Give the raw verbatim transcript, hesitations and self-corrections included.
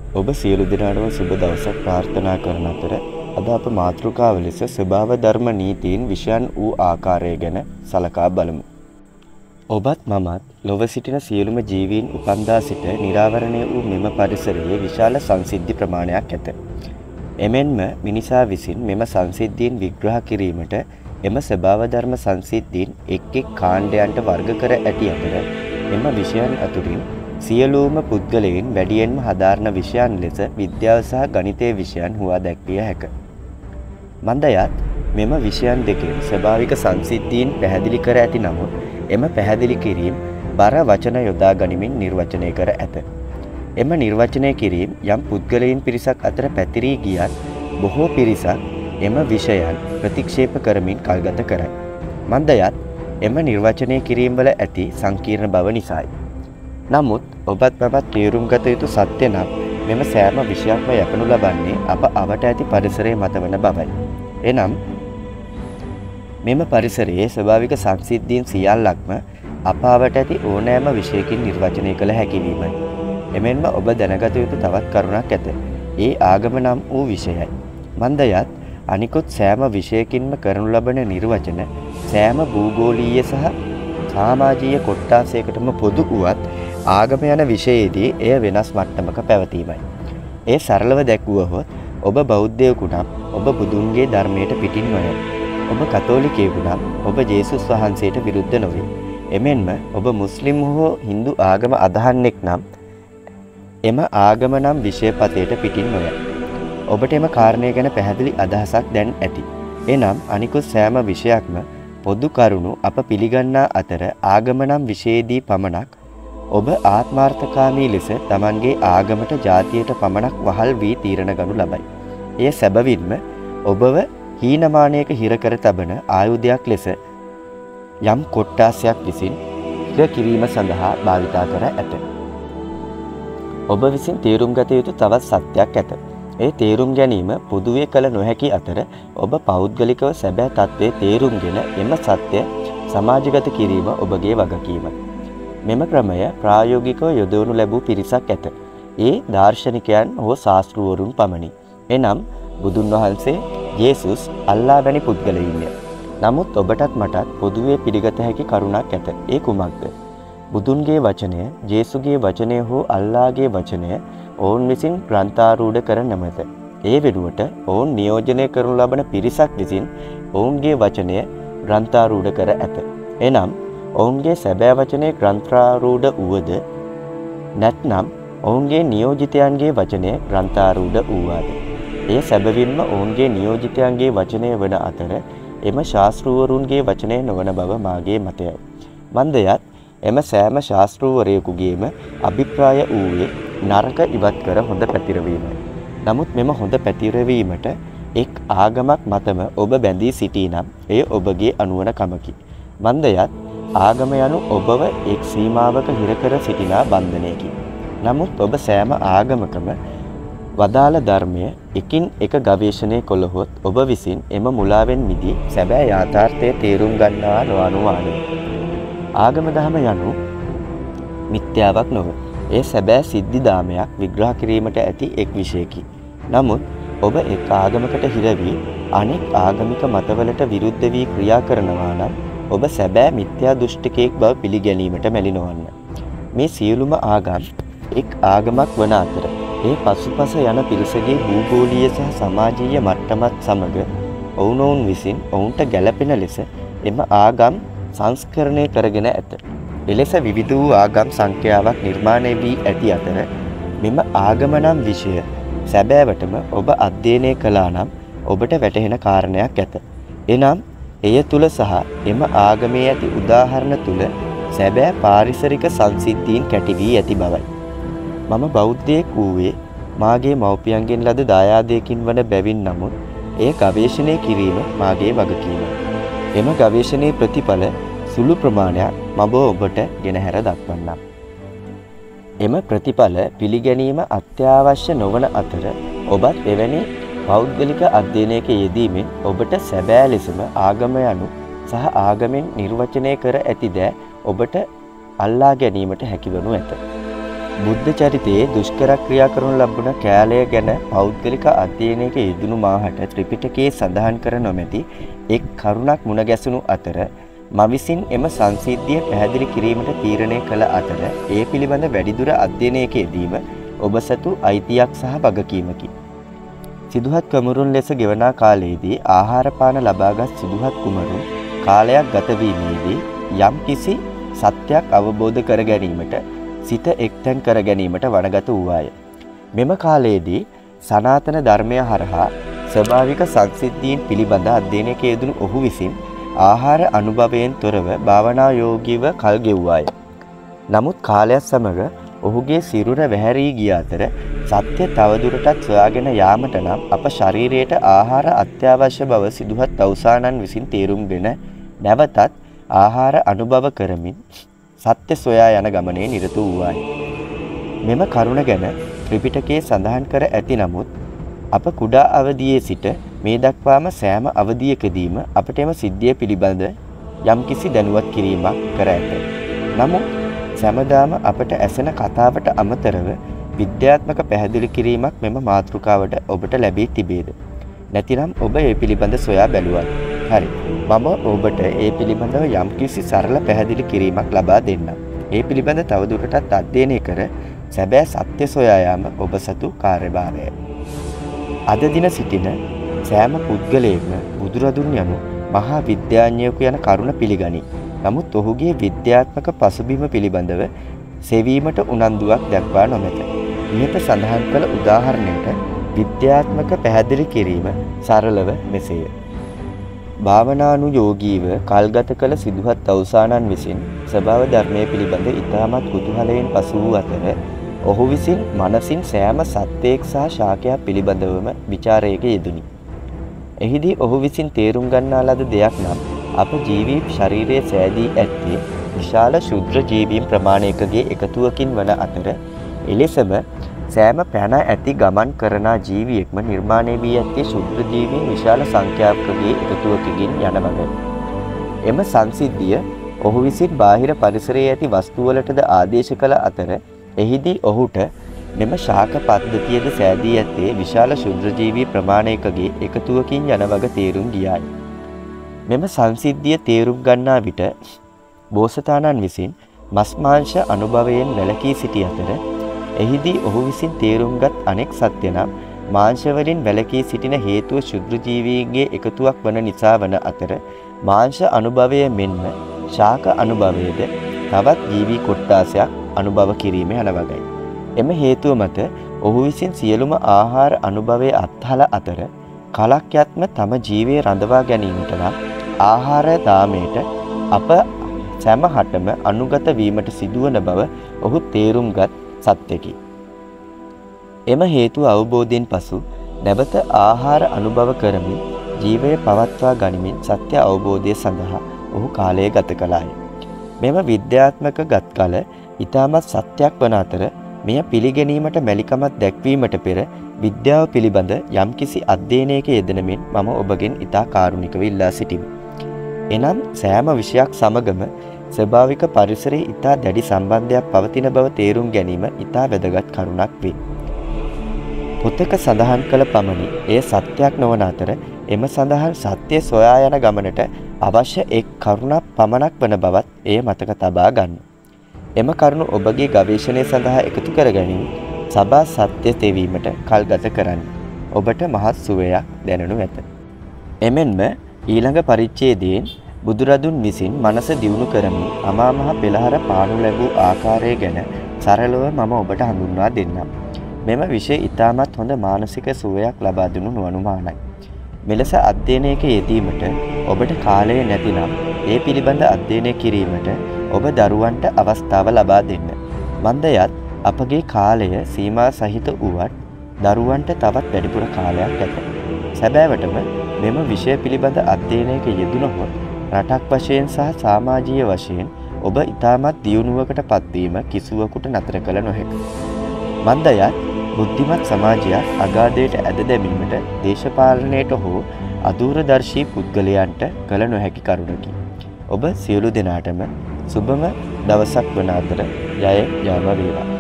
ඔබ සියලු දෙනාටම සුබ දවසක් ප්‍රාර්ථනා කරන අතර අද අප මාතෘකාව ලෙස ස්වභාව ධර්ම නීතීන් විෂයන් වූ ආකාරය ගැන සලකා බලමු. ඔබත් මමත් ලොව සිටින සියලුම ජීවීන් උපන්දා සිට නිරාවරණය වූ මෙම පරිසරයේ විශාල සංසිද්ධි ප්‍රමාණයක් ඇත. එමෙන්ම මිනිසා විසින් මෙම සංසිද්ධීන් විග්‍රහ කිරීමට එම ස්වභාව ධර්ම සංසිද්ධීන් එක් එක් කාණ්ඩයන්ට වර්ග කර ඇති අතර එම විෂයන් අතුරින් සියලුම පුද්ගලයන් වැඩියෙන්ම හදාරන විෂයන් ලෙස විද්‍යාව සහ ගණිතයේ විෂයන් හුවා දැක්විය හැක. මන්දයත් මෙම විෂයන් දෙකෙන් ස්වභාවික සංසිද්ධීන් පැහැදිලි කර ඇති නමුත් එම පැහැදිලි කිරීම බර වචන යොදා ගනිමින් නිර්වචනය කර ඇත. එම නිර්වචනය කිරීම යම් පුද්ගලයන් පිරිසක් අතර පැතිරී ගියත් බොහෝ පිරිසක් එම විෂයන් ප්‍රතික්ෂේප කරමින් කල්ගත කරයි. මන්දයත් එම නිර්වචනය කිරීම වල ඇති සංකීර්ණ බව නිසායි. නමුත් ඔබත් මමත් තේරුම් ගත යුතු සත්‍ය නම් මෙම සෑම විෂයක්ම යැපනු ලබන්නේ අප අවට ඇති පරිසරයේ මත වන බවයි. එනම් මෙම පරිසරයේ ස්වභාවික සංසිද්ධීන් සියල්ලක්ම අප අවට ඇති ඕනෑම විෂයකින් නිර්වචනය කළ හැකි වීමයි. එමෙන්ම ඔබ දැනගත යුතු තවත් කරුණක් ඇත. ඒ ආගම නම් වූ විෂයයි. මන්දයත් අනිකුත් සෑම විෂයකින්ම කරනු ලබන නිර්වචන සෑම භූගෝලීය සහ සමාජීය කොට්ටාසයකටම පොදු වුවත් ආගම යන විෂයයේදී එය වෙනස් මට්ටමක පැවතීමයි. එය සරලව දැක්වුවහොත් ඔබ බෞද්ධයෙකු නම් ඔබ බුදුන්ගේ ධර්මයට පිටින් නොයයි. ඔබ කතෝලිකයෙකු නම් ඔබ ජේසුස් වහන්සේට විරුද්ධ නොවේ. එමෙන්ම ඔබ මුස්ලිම් හෝ හින්දු ආගම අදහන්නෙක් නම් එම ආගම නම් විෂයපතයට පිටින් නොයයි. ඔබට එම කාරණය ගැන පැහැදිලි අදහසක් දැන් ඇති. එනම් අනිකුත් සෑම විෂයක්ම පොදු කරුණු අප පිළිගන්නා අතර ආගම නම් විෂයේදී පමණක් ඔබ ආත්මාර්ථකාමී ලෙස තමන්ගේ ආගමට ජාතියට පමණක් වහල් වී තීරණ ගනු ලබයි. එය සැබවින්ම ඔබව හීනමානයක හිර කර තබන ආයුධයක් ලෙස යම් කොට්ටාසයක් විසින් හිර කිරීම සඳහා භාවිතා කර ඇත. ඔබ විසින් තේරුම් ගත යුතු තවත් සත්‍යයක් ඇත. ඒ තේරුම් ගැනීම පොදුවේ කළ නොහැකි අතර ඔබ පෞද්ගලිකව සැබෑ තත්ත්වයේ තේරුම්ගෙන එම සත්‍ය සමාජගත කිරීම ඔබගේ වගකීමයි. මෙම ක්‍රමය ප්‍රායෝගිකව යොදවනු ලැබූ පිරිසක් ඇත. ඒ දාර්ශනිකයන් හෝ ශාස්තෘවරුන් පමණි. එනම් බුදුන් වහන්සේ, යේසුස්, අල්ලා වැනි පුද්ගලයින්ය. නමුත් ඔබටත් මටත් පොදුවේ පිළිගත හැකි කරුණක් ඇත. ඒ කුමක්ද? බුදුන්ගේ වචනය, ජේසුගේ වචනය හෝ අල්ලාගේ වචනය ඔවුන් විසින් ග්‍රන්ථාරූඪ කර නැමැත. ඒ වෙනුවට ඔවුන් නියෝජනය කරනු ලබන පිරිසක් විසින් ඔවුන්ගේ වචනය ග්‍රන්ථාරූඪ කර ඇත. එනම් ඔවුන්ගේ සැබෑ වචනය ග්‍රන්ථාරූඪ වුවද නැත්නම් ඔවුන්ගේ නියෝජිතයන්ගේ වචනය ග්‍රන්ථාරූඪ වූවාද? එය සැබවින්ම ඔවුන්ගේ නියෝජිතයන්ගේ වචනය වන අතර එම ශාස්තෘවරුන්ගේ වචනය නොවන බව මාගේ මතයයි. මන්දයත් එම සෑම ශාස්තෘවරයෙකුගේම අභිප්‍රාය වූයේ නරක ඉවත් කර හොඳ පැතිරවීමයි. නමුත් මෙම හොඳ පැතිරවීමට එක් ආගමක් මතම ඔබ බැඳී සිටී නම් එය ඔබගේ අනුවණ කමකි. මන්දයත් ආගම යනු ඔබව එක් සීමාවක හිර කර සිටිනා බන්ධනයකි. නමුත් ඔබ සෑම ආගමකම වදාළ ධර්මය එකින් එක ගවේෂණය කළහොත් ඔබ විසින් එම මුලාවෙන් මිදී සැබෑ යථාර්ථය තේරුම් ගන්නවා නොඅනුමානයි. ආගම දහම යනු මිත්‍යාවක් නොව. ඒ සැබෑ සිද්ධිදාමයක් විග්‍රහ කිරීමට ඇති එක් විෂයකි. නමුත් ඔබ එක් ආගමකට හිර වී අනෙක් ආගමික මතවලට විරුද්ධ වී ක්‍රියා කරනවා නම් ඔබ සැබෑ මිත්‍යා දෘෂ්ටිකයෙක් බව පිළිගැනීමට මැලි නොවන්න. මේ සියලුම ආගම් එක් ආගමක් වන අතර ඒ පසුපස යන පිරිසගේ භූගෝලීය සහ සමාජීය මට්ටමත් සමග ඔවුනොවුන් විසින් ඔවුන්ට ගැළපෙන ලෙස එම ආගම් සංස්කරණය කරගෙන ඇත. එලෙස විවිධ වූ ආගම් සංඛ්‍යාවක් නිර්මාණය වී ඇති අතර මෙම ආගම නම් විෂය සැබෑවටම ඔබ අධ්‍යයනය කළා නම් ඔබට වැටහෙන කාරණයක් ඇත. එනම් එය තුල සහ එම ආගමේ ඇති උදාහරණ තුල සැබෑ පාරිසරික සංසිද්ධීන් කැටි වී ඇති බවයි. මම බෞද්ධයෙක් වූයේ මාගේ මව්පියන්ගෙන් ලද දායාදයකින් වන බැවින් නමුත් එය ගවේෂණය කිරීම මාගේ වගකීමයි. එම ගවේෂණයේ ප්‍රතිඵල සුළු ප්‍රමාණයක් මම ඔබට ගෙනහැර දක්වන්නම්. එම ප්‍රතිඵල පිළිගැනීම අත්‍යවශ්‍ය නොවන අතර ඔබත් එවැනි පෞද්ගලික අධ්‍යයනයක යෙදීමෙන් ඔබට සැබෑ ලෙසම ආගම යනු සහ ආගමෙන් නිර්වචනය කර ඇති දෑ ඔබට අල්ලා ගැනීමට හැකිවනු ඇත. බුද්ධ චරිතයේ දුෂ්කර ක්‍රියා කරනු ලබන කෑලය ගැන පෞද්ගලික අධ්‍යයනයක යෙදුණු මාහට ත්‍රිපිටකයේ සඳහන් කර නොමැති එක් කරුණක් මුණ ගැසුණු අතර මා විසින් එම සංසිද්ධිය පැහැදිලි කිරීමට තීරණය කළ අතර ඒ පිළිබඳ වැඩිදුර අධ්‍යයනයක යෙදීම ඔබ සතු අයිතියක් සහ වගකීමකි. සිදුහත් කුමරුන් ලෙස ගෙවනා කාලයේදී ආහාර පාන ලබාගත් සිදුහත් කුමරුන් කාලයක් ගත වීමේදී යම් කිසි සත්‍යයක් අවබෝධ කර ගැනීමට සිත එක්තැන් කර ගැනීමට වනගත වූවාය. මෙම කාලයේදී සනාතන ධර්මය හරහා ස්වභාවික සංසිද්ධීන් පිළිබඳ අධ්‍යයනයක යෙදුණු ඔහු විසින් ආහාර අනුභවයෙන් තොරව භාවනා යෝගීව කල් ගෙව්වාය. නමුත් කාලයත් සමග ඔහුගේ සිරුර වැහැරී ගිය අතර සත්‍ය තවදුරටත් සොයාගෙන යාමට නම් අප ශරීරයට ආහාර අත්‍යවශ්‍ය බව සිදුහත් තවුසානන් විසින් තේරුම්ගෙන නැවතත් ආහාර අනුභව කරමින් සත්‍ය සොයා යන ගමනේ නිරත වූවාය. මෙම කරුණ ගැන ත්‍රිපිටකයේ සඳහන් කර ඇති නමුත් අප කුඩා අවදියේ සිට මේ දක්වාම සෑම අවධියකදීම අපට එම සිද්ධිය පිළිබඳ යම්කිසි දැනුවත් කිරීමක් කර ඇත. නමුත් සැමදාම අපට ඇසෙන කතාවට අමතරව විද්‍යාත්මක පැහැදිලි කිරීමක් මෙම මාතෘකාවට ඔබට ලැබී තිබේද? නැතිනම් ඔබ ඒ පිළිබඳ සොයා බැලුවද? හරි. මම ඔබට ඒ පිළිබඳව යම්කිසි සරල පැහැදිලි කිරීමක් ලබා දෙන්නම්. ඒ පිළිබඳ තවදුරටත් අධ්‍යයනය කර සැබෑ සත්‍ය සොයා යාම ඔබ සතු කාර්යභාරයයි. අද දින සිටින සෑම පුද්ගලයෙක්ම බුදුරදුන් යනු මහා විද්‍යාඥයෙකු යන කරුණ පිළිගනී. නමුත් ඔහුගේ විද්‍යාත්මක පසුබිම පිළිබඳව සෙවීමට උනන්දුවක් දක්වා නොමැත. ඉහත සඳහන් කළ උදාහරණයට විද්‍යාත්මක පැහැදිලි කිරීම සරලව මෙසේය. භාවනානුයෝගීව කල්ගත කළ සිදුහත් තවුසානන් විසින් ස්වභාව ධර්මයේ පිළිබඳ ඉතාමත් කුතුහලයෙන් පසු වූ අතර ඔහු විසින් මනසින් සෑම සත්‍යයක් සහ ශාකයක් පිළිබඳවම විචාරයක යෙදුණි. එහිදී ඔහු විසින් තේරුම් ගන්නා ලද දෙයක් නම් අප ජීවී ශරීරයේ සෑදී ඇත්තේ විශාල ශුද්‍ර ජීවීන් ප්‍රමාණයකගේ එකතුවකින් වන අතර එලෙසම සෑම පැන ඇති ගමන් කරන ජීවියෙක්ම නිර්මාණය වී ඇත්තේ ශුද්‍ර ජීවීන් විශාල සංඛ්‍යාවකගේ එකතුවකින් යන බව. එම සංසිද්ධිය ඔහු විසින් බාහිර පරිසරයේ ඇති වස්තුවලටද ආදේශ කළ අතර එහිදී ඔහුට මෙම ශාක පද්ධතියද සෑදී ඇත්තේ විශාල ශුද්‍ර ජීවී ප්‍රමාණයකගේ එකතුවකින් යන වග තේරුම් ගියායි. මෙම සංසිද්ධිය තේරුම් ගන්නා විට බෝසතාණන් විසින් මස් මාංශ අනුභවයෙන් වැළකී සිටි අතර එහිදී ඔහු විසින් තේරුම්ගත් අනෙක් සත්‍ය නම් මාංශ වලින් වැළකී සිටින හේතුව ශුද්‍ර ජීවීන්ගේ එකතුවක් වන නිසා වන අතර මාංශ අනුභවය මෙන්ම ශාක අනුභවයේද තවත් ජීවී කොට්ටාසයක් අනුභව කිරීම යන වගයි. එම හේතුව මත ඔහු විසින් සියලුම ආහාර අනුභවයේ අත්හල අතර කලක් යත්ම තම ජීවයේ රඳවා ගැනීමට නම් ආහාර දාමයට අප සැමහටම අනුගත වීමට සිදුවන බව ඔහු තේරුම්ගත් සත්‍යකි. එම හේතුව අවබෝධයෙන් පසු නැවත ආහාර අනුභව කරමින් ජීවය පවත්වා ගනිමින් සත්‍ය අවබෝධය සඳහා ඔහු කාලය ගත කළාය. මෙම විද්‍යාත්මක ගත් කල ඉතාමත් සත්‍යයක් වන අතර මෙය පිළිගැනීමට මැලිකමක් දැක්වීමට පෙර විද්‍යාව පිළිබඳ යම්කිසි අධ්‍යයනයක යෙදෙනමින් මම ඔබගෙන් ඉතා කාරුණිකව ඉල්ලා සිටිමි. එනම් සෑම විෂයක් සමගම ස්වභාවික පරිසරයේ ඉතා දැඩි සම්බන්ධයක් පවතින බව තේරුම් ගැනීම ඉතා වැදගත් කරුණක් වේ. පොතක සඳහන් කළ පමණි එය සත්‍යයක් නොවන අතර එම සඳහන් සත්‍ය සොයා යන ගමනට අවශ්‍ය එක් කරුණක් පමණක් වන බවත් එය මතක තබා ගන්න. එම කරුණු ඔබගේ ගවේෂණය සඳහා එකතු කර ගැනීම සබා සත්‍ය තෙවීමට කල් ගත කරන්න. ඔබට මහත් සුවයක් දැනනු ඇත. එමෙන්ම ඊළඟ පරිච්ඡේදයෙන් බුදුරදුන් විසින් මනස දියුණු කරමින් අමා මහ පෙළහර පානු ලැබූ ආකාරය ගැන සරලව මම ඔබට හඳුන්වා දෙන්නම්. මෙම විෂය ඉතාමත් හොඳ මානසික සුවයක් ලබා දුණු නොඅනුමානයි. මෙලෙස අධ්‍යයනයක යෙදීමට ඔබට කාලය නැතිනම් ඒ පිළිබඳ අධ්‍යයනය කිරීමට ඔබ දරුවන්ට අවස්ථාව ලබා දෙන්න. මන්දයත් අපගේ කාලය සීමා සහිත වුවත් දරුවන්ට තවත් වැඩිපුර කාලයක් ඇත. සැබෑවටම මෙම විෂය පිළිබඳ අධ්‍යයනයක යෙදුණහොත් රටක් වශයෙන් සහ සමාජීය වශයෙන් ඔබ ඉතාමත් දියුණුවකට පත්වීම කිසිවකුට නතර කළ නොහැක. මන්දයත් බුද්ධිමත් සමාජයක් අගාධයට ඇද දැමීමට දේශපාලනයට හෝ අදූරදර්ශී පුද්ගලයන්ට කළ නොහැකි කරුණකි. ඔබ සියලු දෙනාටම සුබම දවසක් වන අතර ජය ජයම වේවා.